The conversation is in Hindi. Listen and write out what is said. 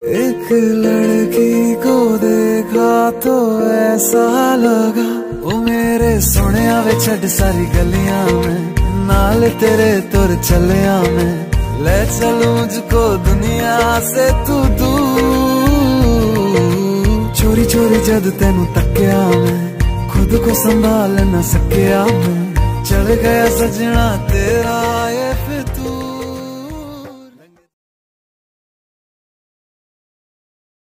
एक लड़की को देखा तो ऐसा लगा वो मेरे सोनिया वे छड़ सारी गलियां में नाल तेरे तुर चलिया में ले चलूं मुझको दुनिया से तू दूर। चोरी चोरी जद तेनू तकिया मैं खुद को संभाल न सकिया मैं चल गया सजना तेरा ये